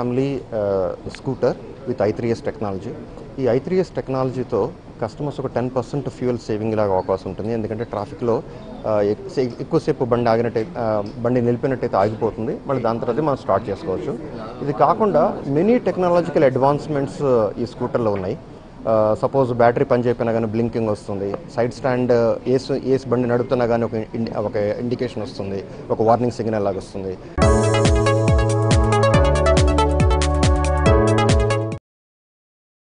Family scooter with i3s technology. ఈ i3s టెక్నాలజీతో customers ఒక 10% ఫ్యూయల్ సేవింగ్ లాగా అవకాశం ఉంటుంది. ఎందుకంటే ట్రాఫిక్లో ఎక్కువసేపు బండి నిలిపినట్టయితే ఆగిపోతుంది, మళ్ళీ దాని తర్వాత మనం స్టార్ట్ చేసుకోవచ్చు. ఇది కాకుండా మెనీ టెక్నాలజికల్ అడ్వాన్స్మెంట్స్ ఈ స్కూటర్లో ఉన్నాయి. సపోజ్ బ్యాటరీ పని చేయకపోయినా కానీ బ్లింకింగ్ వస్తుంది, సైడ్ స్టాండ్ ఏస్ బండి నడుపుతున్నా కానీ ఒక ఇండికేషన్ వస్తుంది, ఒక వార్నింగ్ సిగ్నల్ లాగా వస్తుంది.